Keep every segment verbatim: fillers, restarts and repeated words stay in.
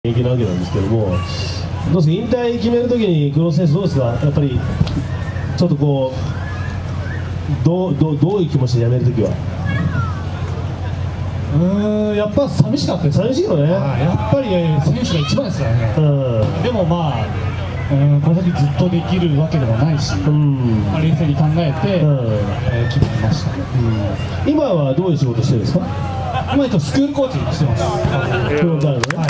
現役なわけなんですけども、どうですか、引退決めるときに黒選手どうですか、やっぱりちょっとこうどうどうどういう気持ちで辞めるときは。 うーん、やっぱ寂しかったです。 寂しいよね。 やっぱり選手が一番ですからね。うん、でもまあ、うん、この先ずっとできるわけでもないし、うん、まあ、冷静に考えて、うん、えー、決めましたね。 うん、今はどういう仕事してるんですか？ 今とスクールコーチしてます。 フロンターレね。はい、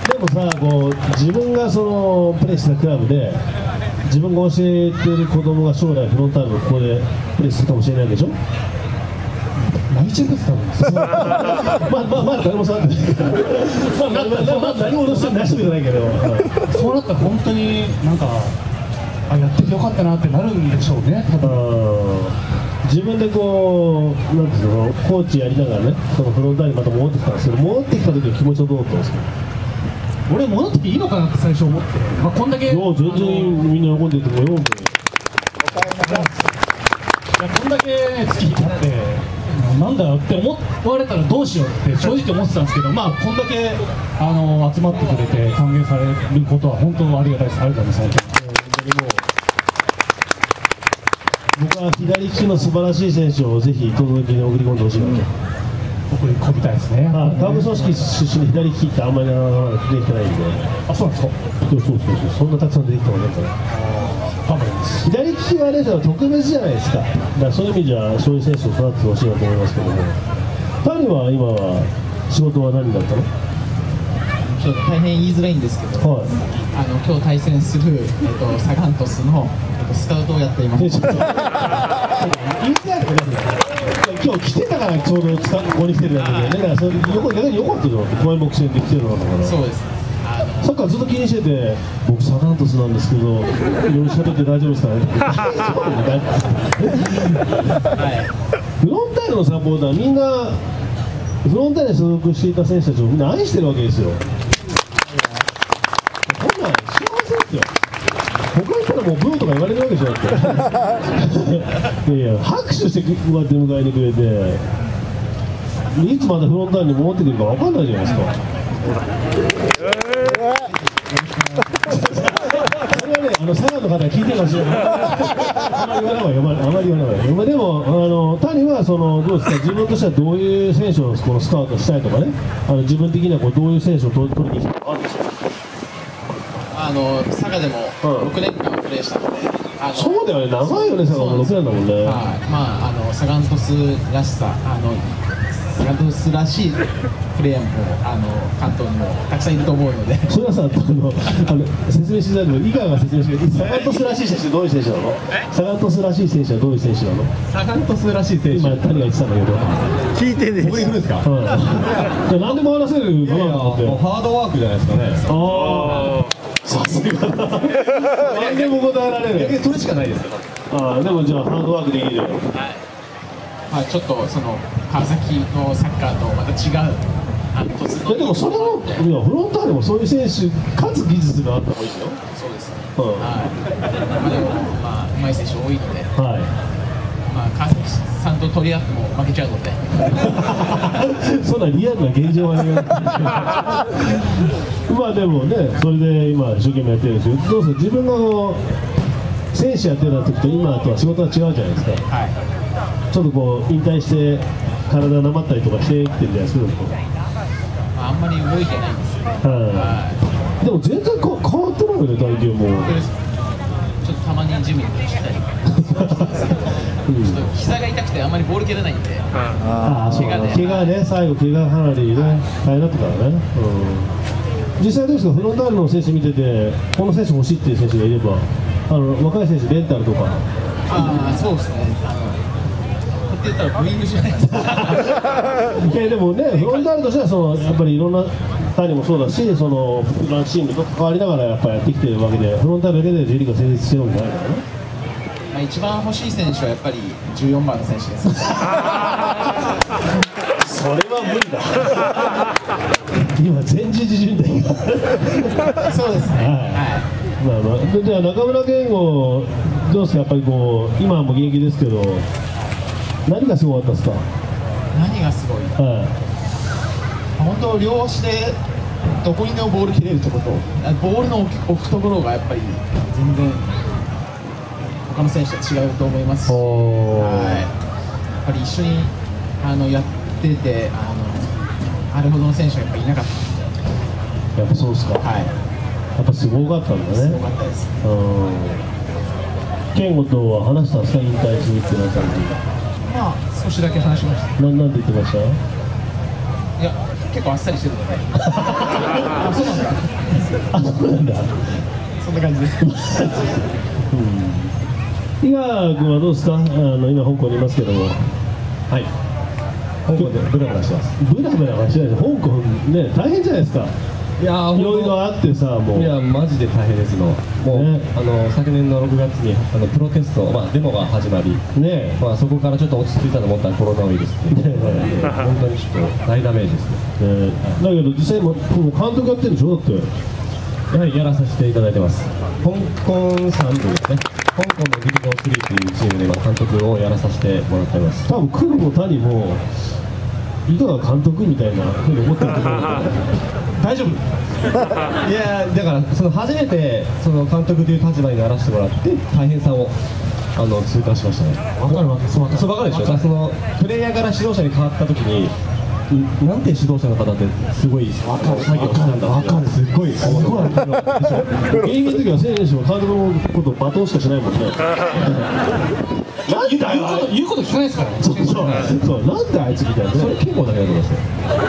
でもさ、こう自分がそのプレーしたクラブで自分が教えてる子供が将来フロンターレのここでプレーするかもしれないでしょ。 泣いちゃいます多分。 まあまあまあ誰も触ってないけど、まあまあ何も出してないじゃないけど、 そうなったら本当になんかあやっててよかったなってなるんでしょうね。多分自分でこうなんていうの、コーチやりながらね、そのフロンターレにまた戻ってきたんですけど、戻ってきた時の気持ちはどうだったんですか？ 俺戻ってきていいのかなって最初思って、まあこんだけ全然みんな喜んでると思うよ。いやこんだけ、ね、月日経ってなんだよって思われたらどうしようって正直思ってたんですけど、まあこんだけあの集まってくれて歓迎されることは本当ありがたいです。ありがとうございます。 僕は左利きの素晴らしい選手をぜひ届けに送り込んでほしいなと。 送り込みたいですね。 下部組織出身で左利きってあんまりできてないんで。 あ、そうなんですか。 そうそうそうそう、そんなたくさん出てきたもんね。左利きはね、特別じゃないですか。だからそういう意味じゃそういう選手を育ててほしいなと思いますけども。谷は今は仕事は何だったの？ ちょっと大変言いづらいんですけど、はい、あの今日対戦する、えっと、サガン鳥栖の、えっと、スカウトをやっています。言いづらいとか今日来てたからちょうどここに来てるんだけどね、だからそれ横逆に良かったじゃんって、怖い目線で来てるのだから。そうです。サッカーずっと気にしてて、僕サガン鳥栖なんですけど、いろいろ喋って大丈夫ですかねって。フロンターレのサポーターみんなフロンターレに所属していた選手たちをみんな愛してるわけですよ。こんなん幸せですよ。他にいたらもうブーとか言われるわけじゃなくていやいや拍手してこうやって迎えてくれて、いつまたフロンターレに戻ってくるか分かんないじゃないですか。それはね、あの佐賀の方が聞いてるかもしれない。あまり言わない方がいい、あまり言わない方がいい。でもあの谷はそのどうですか、自分としてはどういう選手をこのスカウトしたいとかね、あの自分的にはこうどういう選手を取りに行きたいとかあるんですか？ あの佐賀でもろくねんかんプレーしたので、あのそうだよね、長いよね、佐賀もろくねんだもんね。 はい、まああのサガン鳥栖らしさ、あのサガン鳥栖らしいプレーヤーもあの関東にもたくさんいると思うので、 それはさ、あのあの説明しないで、井川が説明してくれて、サガン鳥栖らしい選手はどういう選手なの？サガン鳥栖らしい選手はどういう選手なの？ サガン鳥栖らしい選手、 今谷が言ってたんだけど、 聞いてねえ。 僕に来るんですか？ うん、何でも話せるかなと思って。 ハードワークじゃないですかね。 ああ、さすがだ。何でも答えられる。 逆にそれしかないですよ。 ああ、でもじゃあハードワークできるよ。はい。 まあちょっとその川崎のサッカーとまた違う。 でもそれもいやフロンターレもそういう選手かつ技術があった方がいいですよ。 そうです。うん、はい。まあでもまあ上手い選手多いので、はい。まあ川崎さんと取り合っても負けちゃうので。 そんなリアルな現状はね。まあでもね、それで今一生懸命やってるんですけど、どうする自分がこう選手やってた時と今とは仕事が違うじゃないですか。はい。ちょっとこう引退して体なまったりとかしてきてるじゃないですか。 あんまり動いてないんですよね。はい。 でも全然こ変わってないよね、体型も。 ちょっとたまにジムに行ったり。ちょっと膝が痛くてあんまりボール蹴れないんで。 ああ、そうだね。怪我ね、最後怪我かなりね、大変だったからね。うん。実際どうですか、フロンターレの選手見てて、この選手欲しいっていう選手がいれば、あの若い選手レンタルとか。 ああ、そうですね。あのって言ったらブーイングじゃないですか。 いやでもね、フロンターレとしてはそのやっぱりいろんな谷もそうだし、そのチームと関わりながらやっぱりやってきてるわけで、フロンターレだけで J リーグが成立してるわけじゃないからね。 まあ一番欲しい選手はやっぱりじゅうよんばんの選手です。 それは無理だ。今前十字靭帯が。 そうですね。はい。 まあまあ、じゃあ中村健吾どうですか、やっぱりこう今も現役ですけど。何がすごかったですか？ 何がすごい？はい。本当両足でどこにでもボール切れるところと、ボールの置く置くところがやっぱり全然他の選手と違うと思いますし、はい、やっぱり一緒にあのやっててあのあれほどの選手がやっぱいなかった。 やっぱそうですか。 はい。 やっぱすごかったんだね。 すごかったです。 うん。健吾とは話したんですか、引退するってなった時。 まあ少しだけ話しました。 ななんて言ってました？ いや結構あっさりしてるので。あ、そうなんだ。 あ、そうなんだ。 そんな感じです。 うん。井川君はどうですか？あの今香港にいますけども。はい。香港でブラブラしてます。ブラブラはしないです。香港ね大変じゃないですか。 いやいろいろあってさ、もういやマジで大変ですの。もう、ね、あの昨年のろくがつにあのプロテスト、まあデモが始まり、ね、まあそこからちょっと落ち着いたと思ったらコロナウイルスで、ね、本当にちょっと大ダメージですね。 ねだけど実際ももう監督やってるでしょだって。 やはりやらさせていただいてます。香港さん部ですね。香港のディビジョンスリーというチームで今監督をやらさせてもらってます。 多分クルも谷も井川監督みたいなふうに思ってると思う大丈夫いやだからその初めてその監督という立場にならせてもらって大変さをあの痛感しましたね。 分かるわけ。そう分かるでしょ。だからそのプレイヤーから指導者に変わった時になんて指導者の方ってすごい作業したんだ分かる。すごいすごい現役の時は選手も監督のことを罵倒しかしないもんね。なんだよ言うこと聞かないですからね。 そうそうそう、なんであいつみたいな。 それ結構だけだと思いますよ。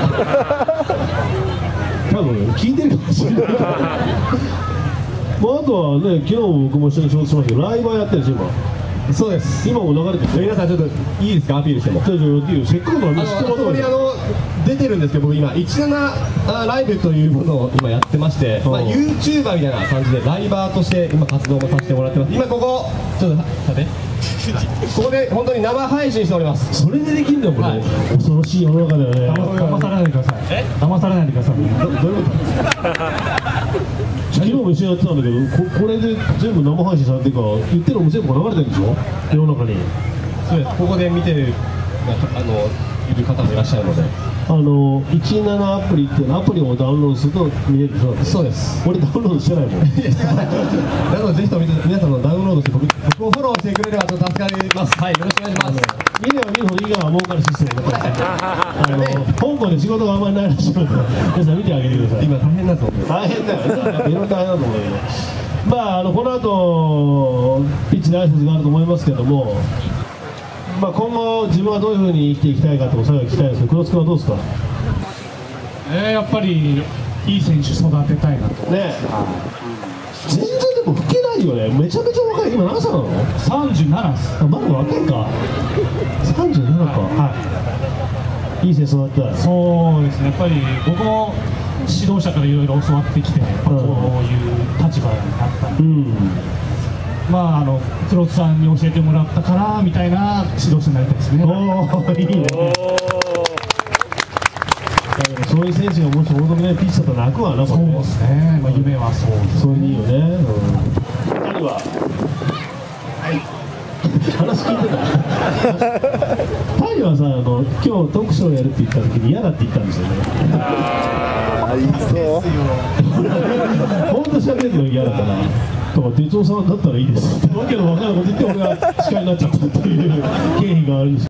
多分聞いてるかもしれない。まああとはね、昨日も僕も一緒に仕事しましたけど、ライブはやってるんですよ今。 そうです。 今も流れてる。 皆さんちょっといいですか、アピールしても。 せっかくの見せてもらったのに。 あの出てるんですけど、僕今いちじゅうななライブというものを今やってまして、まあ、ユーチューバーみたいな感じでライバーとして今活動もさせてもらってます。今ここちょっと立てここで本当に生配信しております。 それでできるんだよこれ、はい、恐ろしい世の中だよね。 騙されないでください。騙されないでください。 どどういうこと昨日も一緒にやってたんだけど、こ, これで全部生配信されてるから言ってるのも全部流れてるんでしょ世の中に。 そうです。ここで見てるあのいる方もいらっしゃるので、 あのいちじゅうななアプリっていうのアプリをダウンロードすると見えるでしょ。 そうです。 俺ダウンロードしてないもん。 なのでぜひとも皆さんのダウンロードして僕僕をフォローしてくれればちょっと助かります。はい、よろしくお願いします。 見れば見るほど井川は儲かるシステムだからあの香港で仕事があんまりないらしいので皆さん見てあげてください。 今大変なんですよ。 大変だよね。いろいろ大変だと思うけど、まああのこの後ピッチで挨拶があると思いますけども、まあ今後自分はどういうふうに生きていきたいかとか最後聞きたいですけど、黒津君はどうですか？ えー、やっぱりいい選手育てたいなと。 ね、全然でも老けないよね。めちゃめちゃ若い。今何歳なの？ さんじゅうななです。 あ、まだ若いか。さんじゅうななか。はい。いい選手育てたい。 そうですね。やっぱり僕も指導者からいろいろ教わってきて、こういう立場になったんで、うん、まああの黒津さんに教えてもらったからみたいな指導者になりたいですね。 おー、いいね。そういう選手がもし求めないピッチャーだと泣くわな。 そうですね。まあ夢はそうです。 それにいいよね。うん。ふたりは。はい。話聞いてた。タイはさ、あの今日トークショーやるって言った時に嫌だって言ったんですよね。ああ、いいそう。本当喋るの嫌だから。とか哲夫さんだったらいいです。わけのわからないこと言って俺が司会になっちゃったっていう経緯があるんです。